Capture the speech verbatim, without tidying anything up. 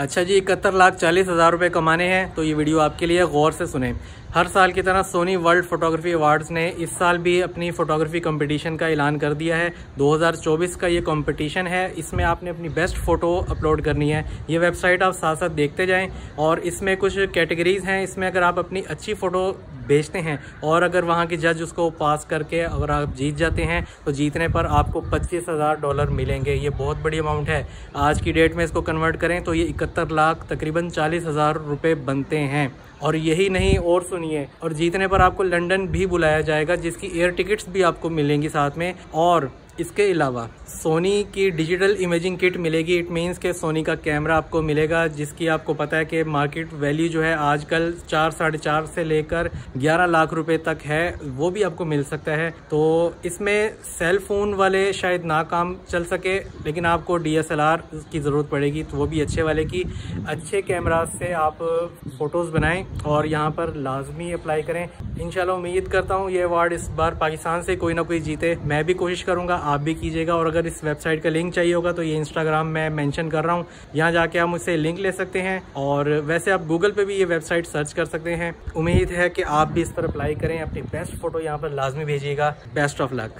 अच्छा जी, इकहत्तर लाख चालीस हज़ार रुपये कमाने हैं तो ये वीडियो आपके लिए, गौर से सुने। हर साल की तरह सोनी वर्ल्ड फोटोग्राफी अवार्ड्स ने इस साल भी अपनी फोटोग्राफी कंपटीशन का ऐलान कर दिया है। दो हज़ार चौबीस का ये कंपटीशन है। इसमें आपने अपनी बेस्ट फ़ोटो अपलोड करनी है। ये वेबसाइट आप साथ साथ देखते जाएं और इसमें कुछ कैटेगरीज़ हैं। इसमें अगर आप अपनी अच्छी फ़ोटो भेजते हैं और अगर वहाँ के जज उसको पास करके अगर आप जीत जाते हैं तो जीतने पर आपको पच्चीस हज़ार डॉलर मिलेंगे। ये बहुत बड़ी अमाउंट है। आज की डेट में इसको कन्वर्ट करें तो ये इकहत्तर लाख तकरीबन चालीस हज़ार रुपये बनते हैं। और यही नहीं, और सुनिए, और जीतने पर आपको लंदन भी बुलाया जाएगा जिसकी एयर टिकट्स भी आपको मिलेंगी साथ में। और इसके अलावा सोनी की डिजिटल इमेजिंग किट मिलेगी। इट मीन्स के सोनी का कैमरा आपको मिलेगा जिसकी आपको पता है कि मार्केट वैल्यू जो है आजकल चार साढ़े चार से लेकर ग्यारह लाख रुपए तक है, वो भी आपको मिल सकता है। तो इसमें सेल फोन वाले शायद ना काम चल सके, लेकिन आपको डी एस एल आर की ज़रूरत पड़ेगी, तो वो भी अच्छे वाले की। अच्छे कैमरा से आप फ़ोटोज़ बनाएं और यहाँ पर लाजमी अप्लाई करें। इंशाल्लाह उम्मीद करता हूँ ये अवार्ड इस बार पाकिस्तान से कोई ना कोई जीते। मैं भी कोशिश करूँगा, आप भी कीजिएगा। और अगर इस वेबसाइट का लिंक चाहिए होगा तो ये इंस्टाग्राम में मेंशन कर रहा हूँ, यहाँ जाके आप मुझसे लिंक ले सकते हैं। और वैसे आप गूगल पे भी ये वेबसाइट सर्च कर सकते हैं। उम्मीद है कि आप भी इस पर अप्लाई करें। अपनी बेस्ट फ़ोटो यहाँ पर लाजमी भेजिएगा। Best of luck.